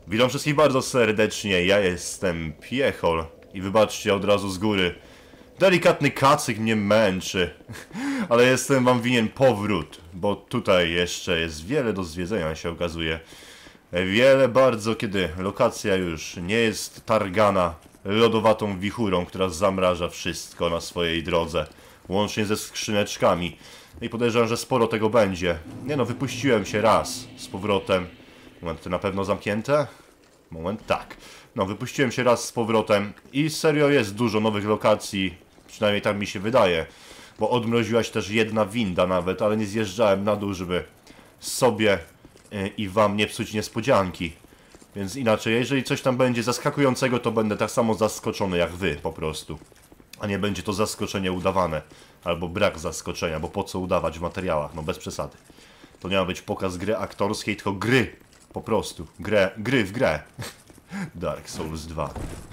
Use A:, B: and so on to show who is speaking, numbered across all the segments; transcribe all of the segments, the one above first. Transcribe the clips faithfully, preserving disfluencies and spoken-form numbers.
A: Witam wszystkich bardzo serdecznie, ja jestem Piechol i wybaczcie od razu z góry. Delikatny kacyk mnie męczy, ale jestem wam winien powrót, bo tutaj jeszcze jest wiele do zwiedzenia, się okazuje. Wiele bardzo, kiedy lokacja już nie jest targana lodowatą wichurą, która zamraża wszystko na swojej drodze, łącznie ze skrzyneczkami. I podejrzewam, że sporo tego będzie. Nie no, wypuściłem się raz z powrotem. Moment, to na pewno zamknięte? Moment, tak. No, wypuściłem się raz z powrotem i serio jest dużo nowych lokacji, przynajmniej tak mi się wydaje. Bo odmroziła się też jedna winda nawet, ale nie zjeżdżałem na dół, żeby sobie yy, i wam nie psuć niespodzianki. Więc inaczej, jeżeli coś tam będzie zaskakującego, to będę tak samo zaskoczony jak wy po prostu. A nie będzie to zaskoczenie udawane. Albo brak zaskoczenia, bo po co udawać w materiałach, no bez przesady. To nie ma być pokaz gry aktorskiej, tylko gry. Po prostu. Grę, gry w grę. Dark Souls dwa.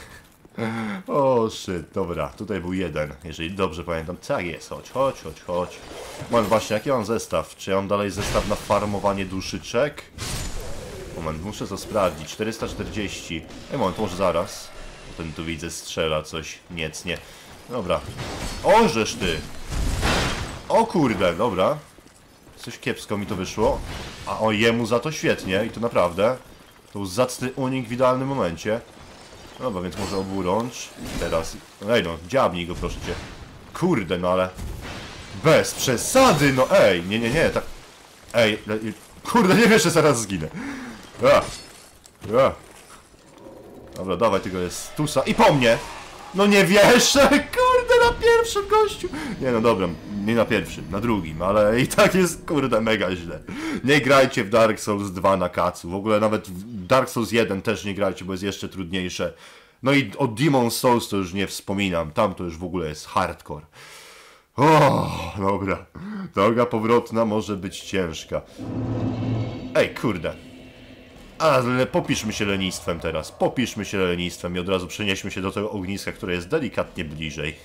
A: O shit, dobra, tutaj był jeden, jeżeli dobrze pamiętam. Tak jest, chodź, chodź, chodź, chodź. Moment, właśnie, jaki mam zestaw? Czy ja mam dalej zestaw na farmowanie duszyczek? Moment, muszę to sprawdzić. czterysta czterdzieści. Ej, moment, może zaraz. Ten tu widzę strzela coś niecnie. Dobra. Ożesz ty! O kurde, dobra. Coś kiepsko mi to wyszło. A o jemu za to świetnie i to naprawdę. To był zacny unik w idealnym momencie. Dobra, więc może oburącz. Teraz. Ej no, dziabnij go proszę cię. Kurde, no ale. Bez przesady, no ej, nie, nie, nie, tak. Ej, kurde, nie wiesz, że zaraz zginę. A. A. Dobra, dawaj tego jest tusa i po mnie. No nie wierzę, kurde, na pierwszym gościu. Nie no dobra, nie na pierwszym, na drugim, ale i tak jest, kurde, mega źle. Nie grajcie w Dark Souls dwa na kacu, w ogóle nawet w Dark Souls jeden też nie grajcie, bo jest jeszcze trudniejsze. No i o Demon Souls to już nie wspominam, tam to już w ogóle jest hardcore. O, dobra, droga powrotna może być ciężka. Ej, kurde. Ale popiszmy się lenistwem teraz, popiszmy się lenistwem i od razu przenieśmy się do tego ogniska, które jest delikatnie bliżej.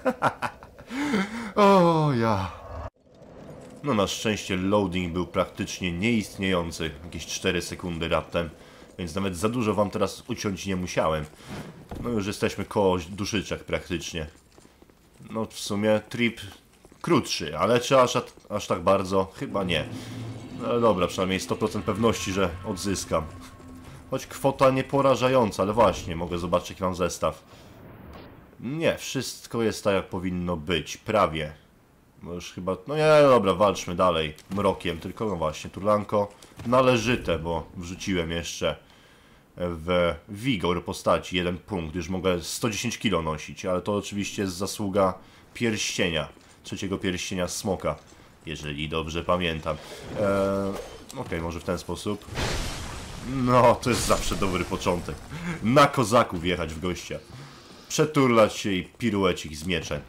A: O ja. No na szczęście loading był praktycznie nieistniejący, jakieś cztery sekundy raptem, więc nawet za dużo wam teraz uciąć nie musiałem. No już jesteśmy koło duszyczek praktycznie. No w sumie trip krótszy, ale czy aż, aż tak bardzo? Chyba nie. No dobra, przynajmniej sto procent pewności, że odzyskam. Choć kwota nieporażająca, ale właśnie, mogę zobaczyć jaki mam zestaw. Nie, wszystko jest tak jak powinno być, prawie. No już chyba, no nie, dobra, walczmy dalej mrokiem, tylko no właśnie, turlanko należyte, bo wrzuciłem jeszcze w wigor postaci jeden punkt, już mogę sto dziesięć kilo nosić, ale to oczywiście jest zasługa pierścienia, trzeciego pierścienia smoka. Jeżeli dobrze pamiętam. Eee, Okej, okay, może w ten sposób. No, to jest zawsze dobry początek. Na kozaku wjechać w gościa. Przeturlać się i piruecik z mieczem.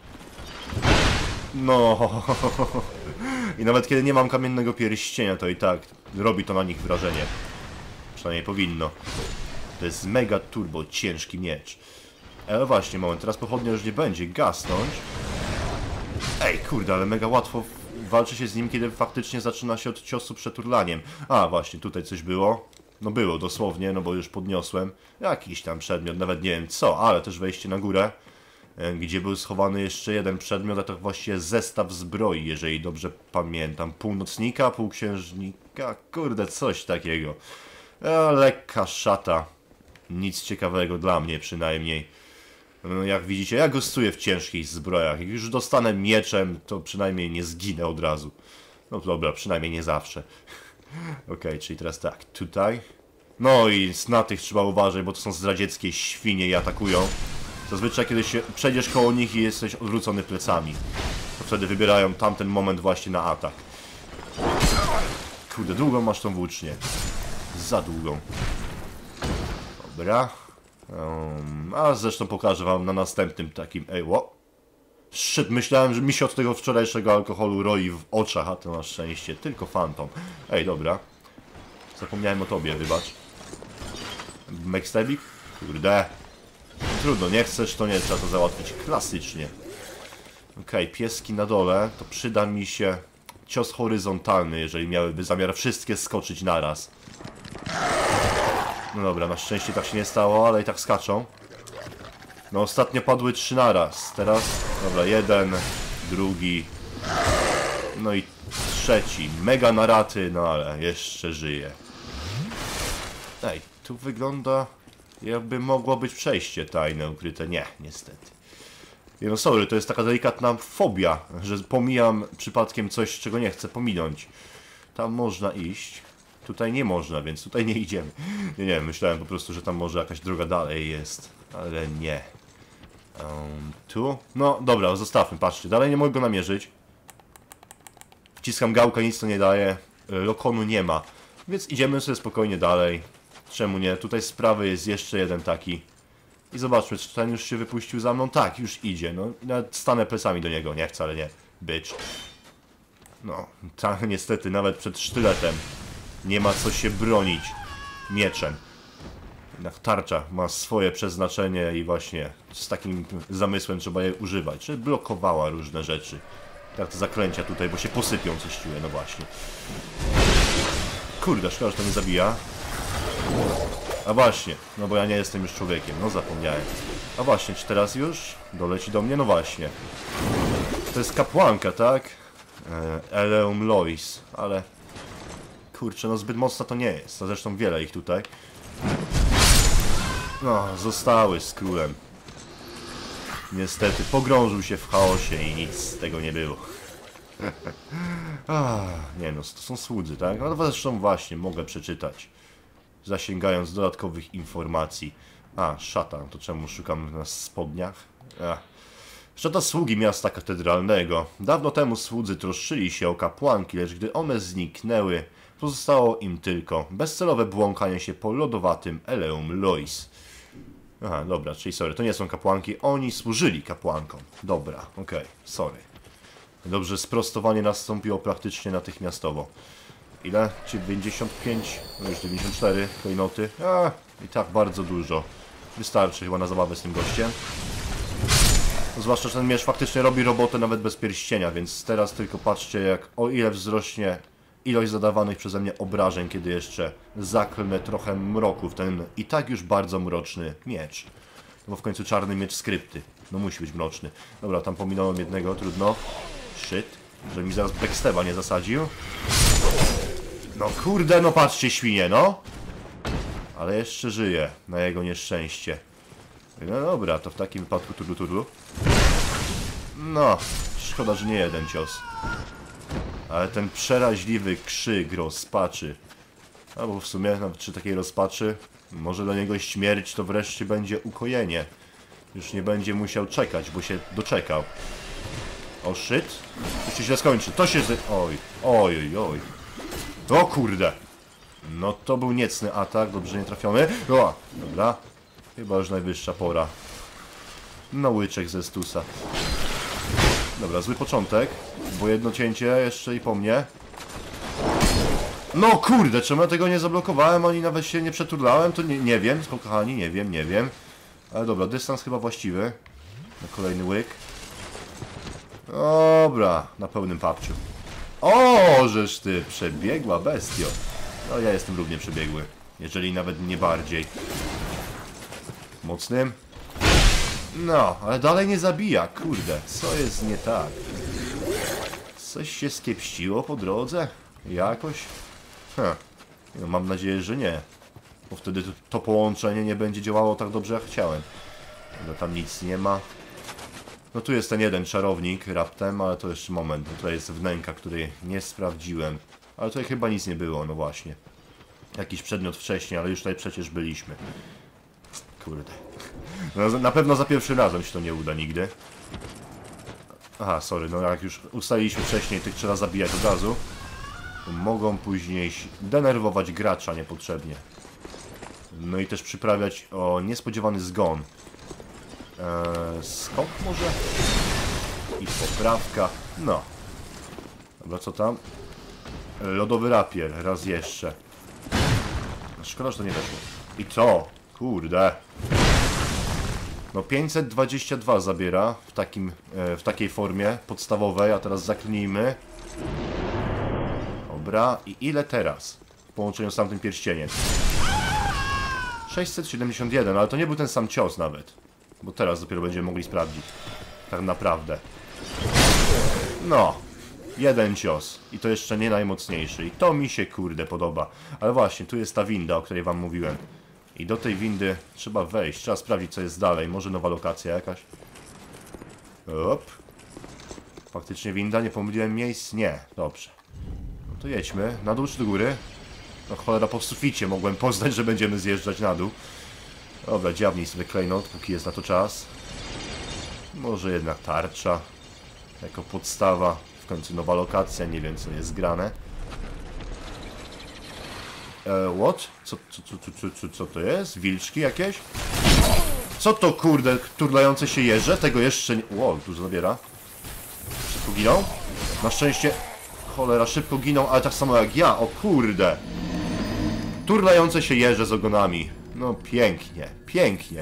A: No. I nawet kiedy nie mam kamiennego pierścienia, to i tak robi to na nich wrażenie. Przynajmniej powinno. To jest mega turbo ciężki miecz. Ale właśnie, moment, teraz pochodnia już nie będzie gasnąć. Ej, kurde, ale mega łatwo walczy się z nim, kiedy faktycznie zaczyna się od ciosu przeturlaniem. A, właśnie, tutaj coś było. No było, dosłownie, no bo już podniosłem. Jakiś tam przedmiot, nawet nie wiem co, ale też wejście na górę, gdzie był schowany jeszcze jeden przedmiot, a to właściwie zestaw zbroi, jeżeli dobrze pamiętam. Północnika, półksiężnika, kurde, coś takiego. E, lekka szata. Nic ciekawego dla mnie przynajmniej. No, jak widzicie, ja gostuję w ciężkich zbrojach. Jak już dostanę mieczem, to przynajmniej nie zginę od razu. No dobra, przynajmniej nie zawsze. Okej, okay, czyli teraz tak, tutaj. No i na tych trzeba uważać, bo to są zdradzieckie świnie i atakują. Zazwyczaj kiedy się przejdziesz koło nich i jesteś odwrócony plecami, to wtedy wybierają tamten moment właśnie na atak. Kurde, długą masz tą włócznię. Za długą. Dobra. Um, a zresztą pokażę wam na następnym takim... Ej, wo. Shit, myślałem, że mi się od tego wczorajszego alkoholu roi w oczach, a to na szczęście tylko fantom. Ej, dobra. Zapomniałem o tobie, wybacz. Mextebik? Kurde. Trudno, nie chcesz, to nie, trzeba to załatwić klasycznie. Okej, okay, pieski na dole, to przyda mi się cios horyzontalny, jeżeli miałyby zamiar wszystkie skoczyć naraz. No dobra, na szczęście tak się nie stało, ale i tak skaczą. No ostatnio padły trzy naraz. Teraz, dobra, jeden, drugi, no i trzeci. Mega naraty, no ale jeszcze żyje. Ej, tu wygląda jakby mogło być przejście tajne, ukryte. Nie, niestety. No sorry, to jest taka delikatna fobia, że pomijam przypadkiem coś, czego nie chcę pominąć. Tam można iść. Tutaj nie można, więc tutaj nie idziemy. Nie, nie, myślałem po prostu, że tam może jakaś droga dalej jest, ale nie. Um, tu? No dobra, zostawmy, patrzcie, dalej nie mogę go namierzyć. Wciskam gałkę, nic to nie daje. Lokonu nie ma, więc idziemy sobie spokojnie dalej. Czemu nie? Tutaj z prawej jest jeszcze jeden taki. I zobaczmy, czy ten już się wypuścił za mną. Tak, już idzie, no. Nawet stanę plecami do niego, nie, wcale nie. Bitch. No, tak, niestety, nawet przed sztyletem nie ma co się bronić mieczem. Jednak tarcza ma swoje przeznaczenie i właśnie z takim zamysłem trzeba je używać, żeby blokowała różne rzeczy. Tak te zaklęcia tutaj, bo się posypią, coś czuję, no właśnie. Kurde, szkoda, że to nie zabija. A właśnie, no bo ja nie jestem już człowiekiem, no zapomniałem. A właśnie, czy teraz już doleci do mnie? No właśnie. To jest kapłanka, tak? Eleum Lois, ale... Kurczę, no zbyt mocna to nie jest, a zresztą wiele ich tutaj. No, zostały z królem. Niestety, pogrążył się w chaosie i nic z tego nie było. Ah, nie no, to są słudzy, tak? No zresztą właśnie, mogę przeczytać. Zasięgając dodatkowych informacji. A, szata, to czemu szukam na spodniach? Ach. Szata sługi miasta katedralnego. Dawno temu słudzy troszczyli się o kapłanki, lecz gdy one zniknęły, pozostało im tylko bezcelowe błąkanie się po lodowatym Eleum Lois. Aha, dobra, czyli sorry, to nie są kapłanki, oni służyli kapłankom. Dobra, okej, okay, sorry. Dobrze, sprostowanie nastąpiło praktycznie natychmiastowo. Ile? dziewięćdziesiąt pięć, no już dziewięćdziesiąt cztery klejnoty. A, i tak bardzo dużo. Wystarczy chyba na zabawę z tym gościem. Zwłaszcza, że ten miecz faktycznie robi robotę nawet bez pierścienia, więc teraz tylko patrzcie, jak o ile wzrośnie ilość zadawanych przeze mnie obrażeń, kiedy jeszcze zaklnę trochę mroku w ten i tak już bardzo mroczny miecz. No bo w końcu czarny miecz skrypty. No musi być mroczny. Dobra, tam pominąłem jednego, trudno. Shit, że mi zaraz backsteba nie zasadził. No kurde, no patrzcie, świnie, no. Ale jeszcze żyje, na jego nieszczęście. No dobra, to w takim wypadku tudlu tudlu. No, szkoda, że nie jeden cios. Ale ten przeraźliwy krzyk rozpaczy. Albo w sumie, nawet przy takiej rozpaczy, może dla niego śmierć to wreszcie będzie ukojenie. Już nie będzie musiał czekać, bo się doczekał. O shit. To się źle skończy. To się... Oj, oj, oj, oj. O kurde. No to był niecny atak, dobrze nie trafiony. O, dobra. Chyba już najwyższa pora. No łyczek ze stusa. Dobra, zły początek. Bo jedno cięcie jeszcze i po mnie. No kurde, czemu ja tego nie zablokowałem, ani nawet się nie przeturlałem? To nie, nie wiem, kochani, nie wiem, nie wiem. Ale dobra, dystans chyba właściwy. Na kolejny łyk. Dobra, na pełnym papciu. O, żeż ty, przebiegła bestio. No ja jestem równie przebiegły, jeżeli nawet nie bardziej. Mocnym. No, ale dalej nie zabija, kurde, co jest nie tak? Coś się skiepściło po drodze? Jakoś? Hm. No, mam nadzieję, że nie. Bo wtedy to, to połączenie nie będzie działało tak dobrze, jak chciałem. No tam nic nie ma. No tu jest ten jeden czarownik raptem, ale to jeszcze moment. No, tutaj jest wnęka, której nie sprawdziłem. Ale tutaj chyba nic nie było, no właśnie. Jakiś przedmiot wcześniej, ale już tutaj przecież byliśmy. Kurde. No, na pewno za pierwszym razem się to nie uda nigdy. Aha, sorry, no jak już ustaliliśmy wcześniej, tych trzeba zabijać od razu. Mogą później denerwować gracza niepotrzebnie. No i też przyprawiać o niespodziewany zgon. Eee, skok może? I poprawka. No. Dobra, co tam? Lodowy rapier, raz jeszcze. Szkoda, że to nie weszło. I to, kurde. No pięćset dwadzieścia dwa zabiera w, takim, e, w takiej formie podstawowej, a teraz zaklnijmy. Dobra, i ile teraz? W połączeniu z tamtym pierścieniem. sześćset siedemdziesiąt jeden, ale to nie był ten sam cios nawet. Bo teraz dopiero będziemy mogli sprawdzić. Tak naprawdę. No. Jeden cios. I to jeszcze nie najmocniejszy. I to mi się kurde podoba. Ale właśnie, tu jest ta winda, o której wam mówiłem. I do tej windy trzeba wejść. Trzeba sprawdzić, co jest dalej. Może nowa lokacja jakaś? Op. Faktycznie winda? Nie pomyliłem miejsc? Nie. Dobrze. No to jedźmy. Na dół czy do góry? No cholera, po suficie mogłem poznać, że będziemy zjeżdżać na dół. Dobra, dziabnij sobie klejnot, póki jest na to czas. Może jednak tarcza. Jako podstawa. W końcu nowa lokacja, nie wiem co jest grane. E, what? Co, co, co, co, co, co to jest? Wilczki jakieś? Co to kurde, turlające się jeże? Tego jeszcze nie... Wow, dużo zabiera. Szybko giną? Na szczęście... Cholera, szybko giną, ale tak samo jak ja, o kurde. Turlające się jeże z ogonami. No pięknie, pięknie.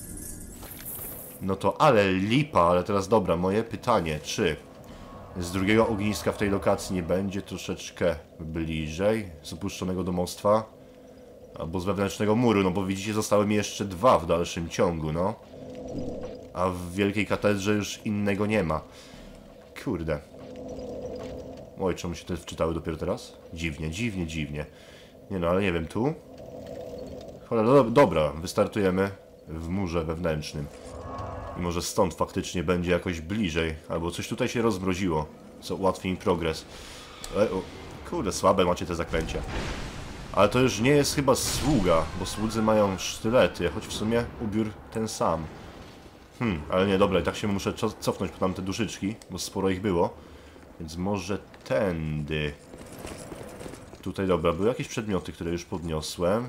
A: No to ale lipa, ale teraz dobra, moje pytanie, czy z drugiego ogniska w tej lokacji nie będzie troszeczkę bliżej z opuszczonego domostwa? Albo z wewnętrznego muru, no bo widzicie, zostały mi jeszcze dwa w dalszym ciągu, no. A w Wielkiej Katedrze już innego nie ma. Kurde. Oj, czemu się te wczytały dopiero teraz? Dziwnie, dziwnie, dziwnie. Nie no, ale nie wiem, tu? Cholera, do, dobra, wystartujemy w murze wewnętrznym. I może stąd faktycznie będzie jakoś bliżej. Albo coś tutaj się rozmroziło, co ułatwi mi progres. E, o, kurde, słabe macie te zaklęcia. Ale to już nie jest chyba sługa, bo słudzy mają sztylety, choć w sumie ubiór ten sam. Hmm, ale nie, dobra, i tak się muszę cofnąć po tamte duszyczki, bo sporo ich było. Więc może tędy. Tutaj, dobra, były jakieś przedmioty, które już podniosłem.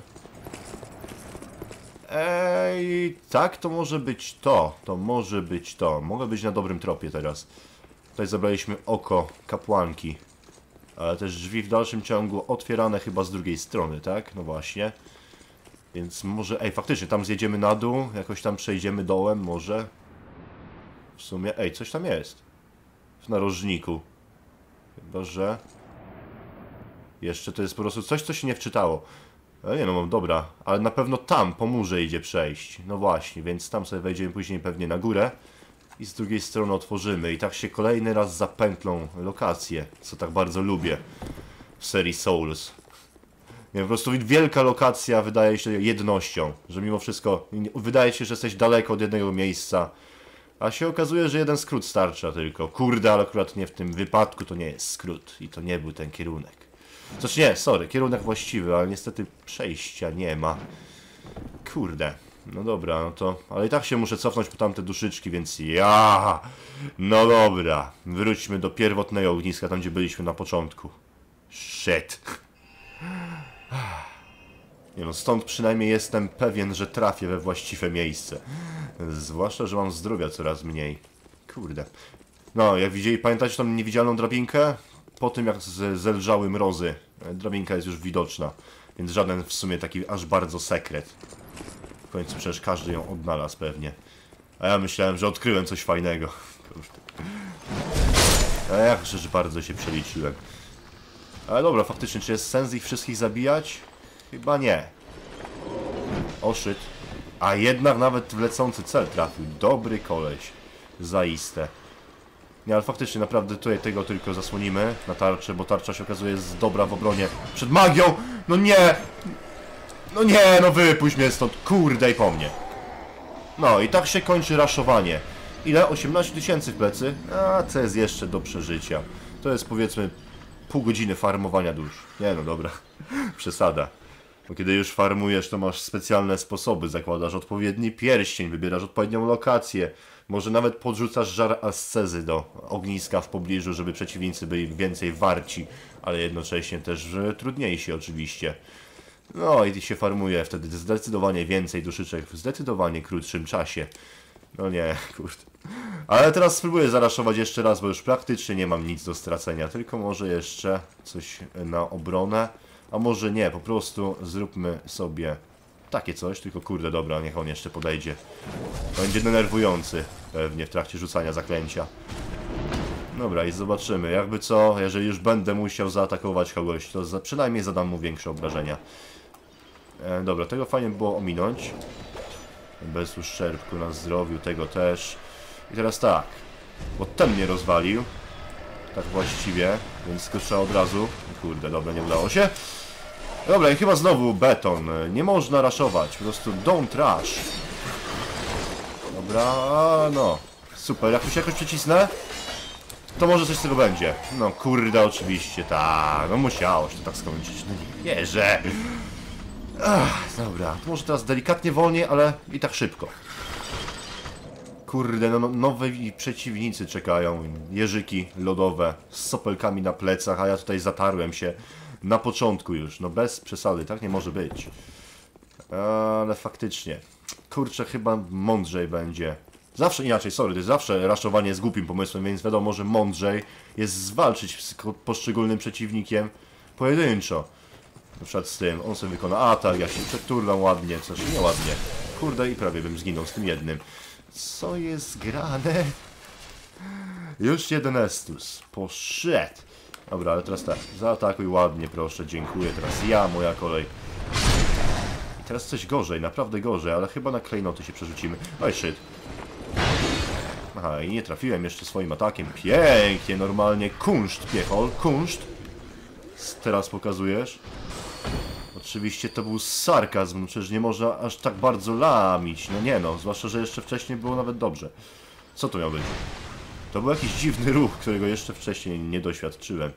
A: Ej, tak, to może być to. To może być to. Mogę być na dobrym tropie teraz. Tutaj zabraliśmy oko kapłanki. Ale też drzwi w dalszym ciągu otwierane chyba z drugiej strony, tak? No właśnie. Więc może... Ej, faktycznie, tam zjedziemy na dół. Jakoś tam przejdziemy dołem, może. W sumie... Ej, coś tam jest. W narożniku. Chyba, że... Jeszcze to jest po prostu coś, co się nie wczytało. Ale nie no, dobra. Ale na pewno tam, po murze idzie przejść. No właśnie, więc tam sobie wejdziemy później pewnie na górę. I z drugiej strony otworzymy. I tak się kolejny raz zapętlą lokacje, co tak bardzo lubię w serii Souls. Nie, po prostu wielka lokacja wydaje się jednością. Że mimo wszystko wydaje się, że jesteś daleko od jednego miejsca. A się okazuje, że jeden skrót starcza tylko. Kurde, ale akurat nie w tym wypadku to nie jest skrót. I to nie był ten kierunek. Znaczy nie, sorry, kierunek właściwy, ale niestety przejścia nie ma. Kurde. No dobra, no to... Ale i tak się muszę cofnąć po tamte duszyczki, więc ja. No dobra. Wróćmy do pierwotnego ogniska, tam gdzie byliśmy na początku. Shit. Nie no, stąd przynajmniej jestem pewien, że trafię we właściwe miejsce. Zwłaszcza, że mam zdrowia coraz mniej. Kurde. No, jak widzieli, pamiętacie tą niewidzialną drabinkę? Po tym jak zelżały mrozy, drabinka jest już widoczna. Więc żaden w sumie taki aż bardzo sekret. W końcu przecież każdy ją odnalazł pewnie. A ja myślałem, że odkryłem coś fajnego. A jak rzecz bardzo się przeliczyłem. Ale dobra, faktycznie, czy jest sens ich wszystkich zabijać? Chyba nie. Oszyt. A jednak nawet w lecący cel trafił. Dobry koleś. Zaiste. Nie, ale faktycznie, naprawdę tutaj tego tylko zasłonimy na tarczę, bo tarcza się okazuje jest dobra w obronie przed magią. No nie! No nie, no wypuść mnie stąd, kurde i po mnie. No i tak się kończy raszowanie. Ile? osiemnaście tysięcy w plecy? A, co jest jeszcze do przeżycia. To jest powiedzmy pół godziny farmowania dusz. Nie no, dobra. Przesada. Bo kiedy już farmujesz, to masz specjalne sposoby. Zakładasz odpowiedni pierścień, wybierasz odpowiednią lokację. Może nawet podrzucasz żar ascezy do ogniska w pobliżu, żeby przeciwnicy byli więcej warci, ale jednocześnie też trudniejsi oczywiście. No i się farmuje wtedy zdecydowanie więcej duszyczek w zdecydowanie krótszym czasie. No nie, kurde. Ale teraz spróbuję zaraszować jeszcze raz, bo już praktycznie nie mam nic do stracenia. Tylko może jeszcze coś na obronę. A może nie, po prostu zróbmy sobie takie coś, tylko kurde, dobra, niech on jeszcze podejdzie. Będzie denerwujący pewnie w trakcie rzucania zaklęcia. Dobra, i zobaczymy. Jakby co, jeżeli już będę musiał zaatakować kogoś, to za, przynajmniej zadam mu większe obrażenia. E, dobra, tego fajnie było ominąć. Bez uszczerbku na zdrowiu, tego też. I teraz tak, bo ten mnie rozwalił. Tak właściwie, więc go trzeba od razu. Kurde, dobra, nie udało się. Dobra, i chyba znowu beton. Nie można raszować, po prostu don't rush. Dobra, no. Super, jak już jakoś przycisnę, to może coś z tego będzie. No kurde, oczywiście, tak. No musiało się to tak skończyć. No nie wierzę. Ach, dobra, to może teraz delikatnie wolniej, ale i tak szybko. Kurde, no, no nowi przeciwnicy czekają. Jeżyki lodowe z sopelkami na plecach, a ja tutaj zatarłem się na początku już. No bez przesady, tak nie może być. Ale faktycznie. Kurczę, chyba mądrzej będzie. Zawsze inaczej, sorry, zawsze raszowanie jest głupim pomysłem, więc wiadomo, że mądrzej jest zwalczyć z poszczególnym przeciwnikiem pojedynczo. Na przykład z tym, on sobie wykona atak, ja się przeturlam ładnie, coś nieładnie. Kurde, i prawie bym zginął z tym jednym. Co jest grane? Już jeden Estus. Poszedł. Dobra, ale teraz tak, zaatakuj ładnie, proszę, dziękuję. Teraz ja, moja kolej. I teraz coś gorzej, naprawdę gorzej, ale chyba na klejnoty się przerzucimy. Oj, shit. Aha, i nie trafiłem jeszcze swoim atakiem. Pięknie, normalnie. Kunszt, piechol, kunszt. Teraz pokazujesz. Oczywiście to był sarkazm, no przecież nie można aż tak bardzo lamić. No nie no, zwłaszcza, że jeszcze wcześniej było nawet dobrze. Co to miał być? To był jakiś dziwny ruch, którego jeszcze wcześniej nie doświadczyłem.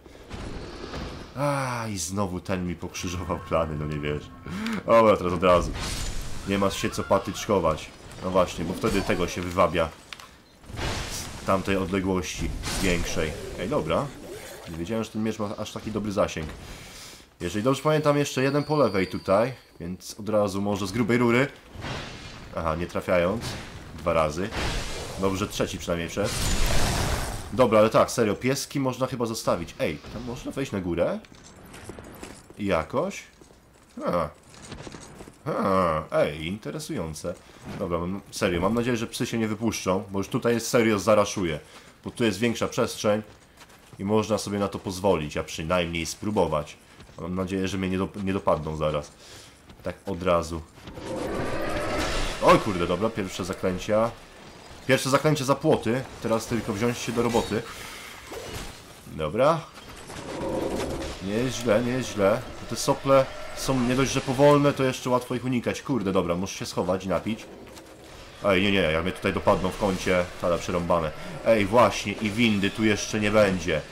A: A i znowu ten mi pokrzyżował plany, no nie wiesz. Dobra, teraz od razu. Nie ma się co patyczkować. No właśnie, bo wtedy tego się wywabia. Z tamtej odległości większej. Ej, dobra. Nie wiedziałem, że ten miecz ma aż taki dobry zasięg. Jeżeli dobrze pamiętam, jeszcze jeden po lewej tutaj, więc od razu może z grubej rury. Aha, nie trafiając. Dwa razy. Dobrze, trzeci przynajmniej wszedł. Dobra, ale tak, serio, pieski można chyba zostawić. Ej, tam można wejść na górę? Jakoś? Ha. Ha. Ej, interesujące. Dobra, mam, serio, mam nadzieję, że psy się nie wypuszczą, bo już tutaj jest serio zaraszuje. Bo tu jest większa przestrzeń i można sobie na to pozwolić, a przynajmniej spróbować. Mam nadzieję, że mnie nie, do, nie dopadną zaraz. Tak od razu. Oj kurde, dobra, pierwsze zaklęcia. Pierwsze zaklęcie za płoty. Teraz tylko wziąć się do roboty. Dobra. Nie jest źle, nie jest źle. Te sople są nie dość, że powolne, to jeszcze łatwo ich unikać. Kurde, dobra, muszę się schować i napić. Ej, nie, nie, jak mnie tutaj dopadną w kącie, ale przerąbane. Ej, właśnie, i windy tu jeszcze nie będzie.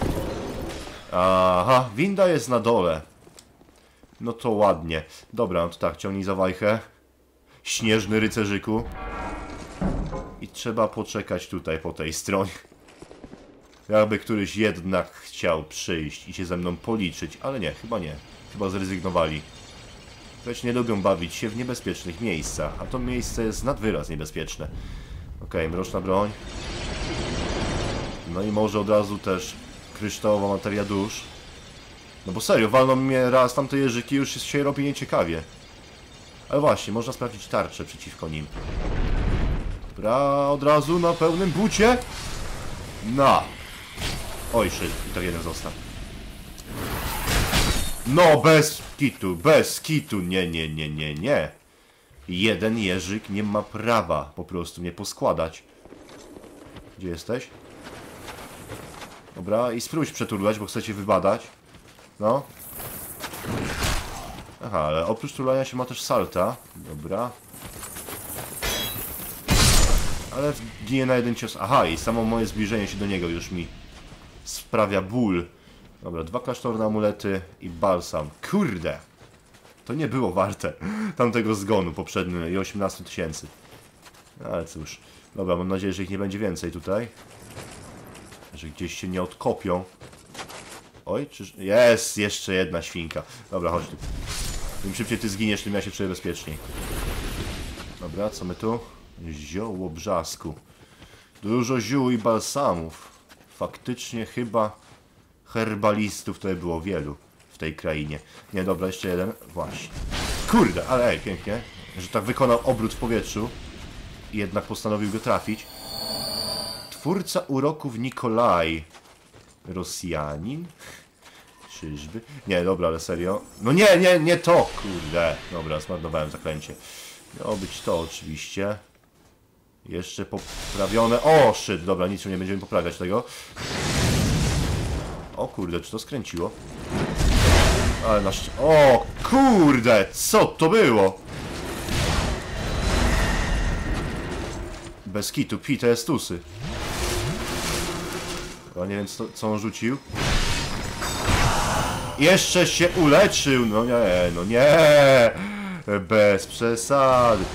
A: Aha, winda jest na dole. No to ładnie. Dobra, no to tak, ciągnij za wajchę. Śnieżny rycerzyku. I trzeba poczekać tutaj po tej stronie. Jakby któryś jednak chciał przyjść i się ze mną policzyć, ale nie, chyba nie. Chyba zrezygnowali. Lecz nie lubią bawić się w niebezpiecznych miejscach, a to miejsce jest nad wyraz niebezpieczne. Okej, mroczna broń. No i może od razu też kryształowa materia dusz. No bo serio, walną mnie raz tamte jeżyki, już się robi nieciekawie. Ale właśnie, można sprawdzić tarczę przeciwko nim. Dobra, od razu na pełnym bucie. No. Oj, shit, i tak jeden został. No, bez kitu, bez kitu, nie, nie, nie, nie, nie. Jeden jeżyk nie ma prawa po prostu mnie poskładać. Gdzie jesteś? Dobra, i spróbuj przeturlać, bo chcecie wybadać. No. Aha, ale oprócz turlania się ma też salta. Dobra. Ale ginie na jeden cios. Aha, i samo moje zbliżenie się do niego już mi sprawia ból. Dobra, dwa klasztorne amulety i balsam. Kurde! To nie było warte tamtego zgonu poprzedniego i osiemnastu tysięcy. Ale cóż. Dobra, mam nadzieję, że ich nie będzie więcej tutaj. Że gdzieś się nie odkopią. Oj, czyż... Jest! Jeszcze jedna świnka. Dobra, chodź tu. Im szybciej ty zginiesz, tym ja się czuję bezpieczniej. Dobra, co my tu? Zioło brzasku. Dużo ziół i balsamów. Faktycznie chyba herbalistów tutaj było wielu w tej krainie. Nie, dobra, jeszcze jeden. Właśnie. Kurde, ale ej, pięknie. Że tak wykonał obrót w powietrzu i jednak postanowił go trafić. Twórca uroków Nikolaj. Rosjanin? Czyżby? Nie, dobra, ale serio. No nie, nie, nie to! Kurde. Dobra, zmarnowałem zaklęcie. Miało być to oczywiście. Jeszcze poprawione. O, shit, dobra, nic nie będziemy poprawiać tego. O kurde, czy to skręciło? Ale na szcz... O kurde, co to było? Bez kitu, P T S tusy. Chyba nie wiem co, co on rzucił. Jeszcze się uleczył, no nie, no nie. Bez przesady.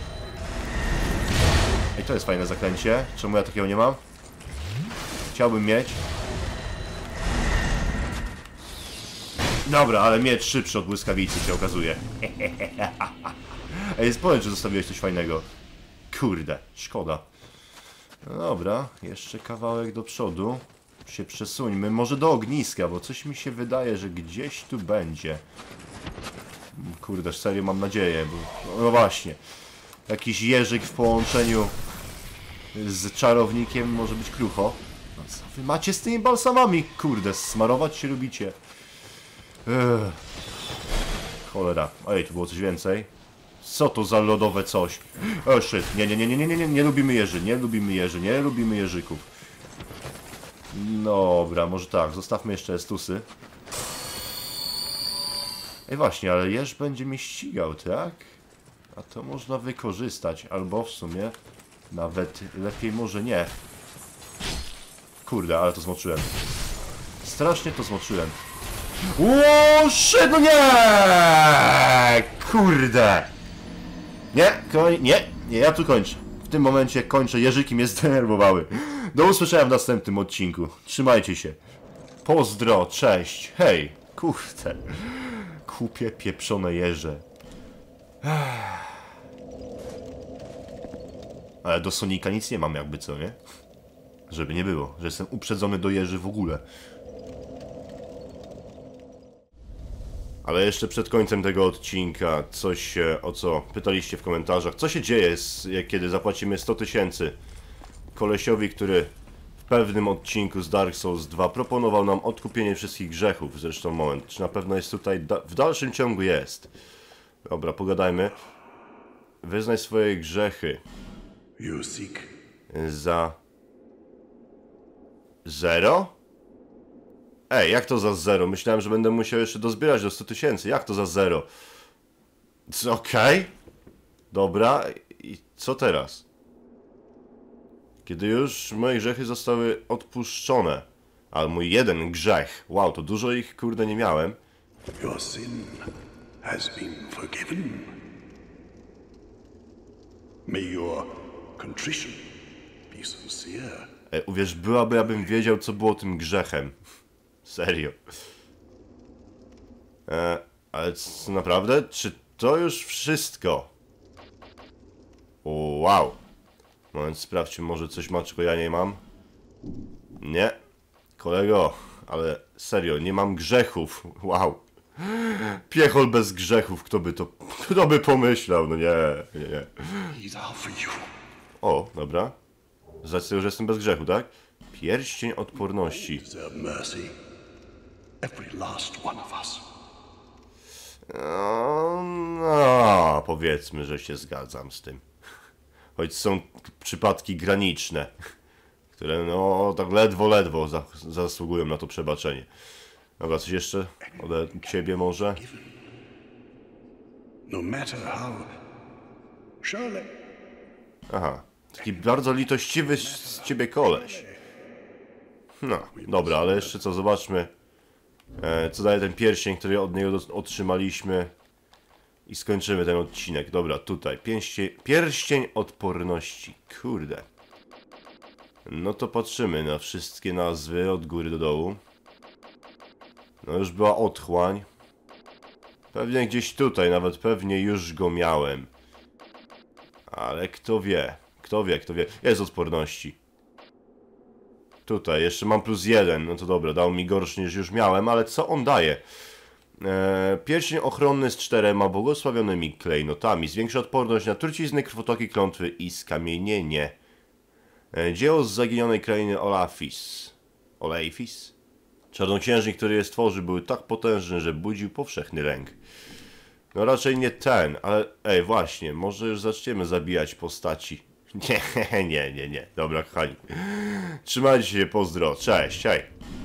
A: Ej, to jest fajne zaklęcie. Czemu ja takiego nie mam? Chciałbym mieć. Dobra, ale miecz szybszy od błyskawicy się okazuje. Ej, powiem, że zostawiłeś coś fajnego. Kurde, szkoda. No dobra, jeszcze kawałek do przodu. Się przesuńmy, może do ogniska, bo coś mi się wydaje, że gdzieś tu będzie. Kurde, serio mam nadzieję, bo... No właśnie. Jakiś jeżyk w połączeniu z czarownikiem może być krucho. No co wy macie z tymi balsamami? Kurde, smarować się lubicie. Ech. Cholera. Ej, tu było coś więcej. Co to za lodowe coś? O shit. Nie, nie, nie, nie, nie, nie, nie, nie lubimy jeży, nie lubimy jeży, nie lubimy jeżyków. Dobra, może tak, zostawmy jeszcze estusy. Ej właśnie, ale jeż będzie mnie ścigał, tak? A to można wykorzystać, albo w sumie nawet lepiej może nie. Kurde, ale to zmoczyłem. Strasznie to zmoczyłem. Ło, shit, no nie! Kurde! Nie, koń, nie, nie, ja tu kończę. W tym momencie kończę, jeżyki mnie zdenerwowały. Do usłyszenia w następnym odcinku. Trzymajcie się. Pozdro, cześć, hej, kurde. Kupie pieprzone jeże. Ale do Sonika nic nie mam jakby co, nie? Żeby nie było, że jestem uprzedzony do jeży w ogóle. Ale jeszcze przed końcem tego odcinka coś, o co pytaliście w komentarzach. Co się dzieje, kiedy zapłacimy sto tysięcy kolesiowi, który w pewnym odcinku z Dark Souls dwa proponował nam odkupienie wszystkich grzechów. Zresztą moment, czy na pewno jest tutaj... Da w dalszym ciągu jest. Dobra, pogadajmy. Wyznaj swoje grzechy. Za... Zero? Ej, jak to za zero? Myślałem, że będę musiał jeszcze dozbierać do stu tysięcy. Jak to za zero? Okej. Okay. Dobra. I co teraz? Kiedy już moje grzechy zostały odpuszczone. Ale mój jeden grzech. Wow, to dużo ich, kurde, nie miałem. Your sin has been forgiven. May your contrition be sincere. Ej, uwierz, byłaby, abym wiedział, co było tym grzechem. Serio. E, ale co, naprawdę? Czy to już wszystko? O, wow. Moment, sprawdźmy, może coś ma, czego ja nie mam. Nie. Kolego, ale serio, nie mam grzechów. Wow. Piechol bez grzechów, kto by to... Kto by pomyślał? No nie, nie, nie. O, dobra. Z racji tego, że jestem bez grzechu, tak? Pierścień odporności. No, no, powiedzmy, że się zgadzam z tym. Choć są przypadki graniczne, które no tak ledwo, ledwo za, zasługują na to przebaczenie. Dobra, coś jeszcze od ciebie może? Aha, taki bardzo litościwy z ciebie koleś. No, dobra, ale jeszcze co, zobaczmy, e, co daje ten pierścień, który od niego otrzymaliśmy. I skończymy ten odcinek. Dobra, tutaj. Pierścień, pierścień odporności. Kurde. No to patrzymy na wszystkie nazwy od góry do dołu. No już była otchłań. Pewnie gdzieś tutaj, nawet pewnie już go miałem. Ale kto wie? Kto wie, kto wie. Jest odporności. Tutaj, jeszcze mam plus jeden. No to dobra, dał mi gorszy niż już miałem, ale co on daje? Eee, pierścień ochronny z czterema błogosławionymi klejnotami. Zwiększa odporność na trucizny, krwotoki, klątwy i skamienienie. Eee, dzieło z zaginionej krainy Olafis. Oleifis? Czarnoksiężnik, który je stworzył, był tak potężny, że budził powszechny lęk. No raczej nie ten, ale ej, właśnie, może już zaczniemy zabijać postaci. Nie, nie, nie, nie. Dobra, kochani. Trzymajcie się, pozdro. Cześć, hej.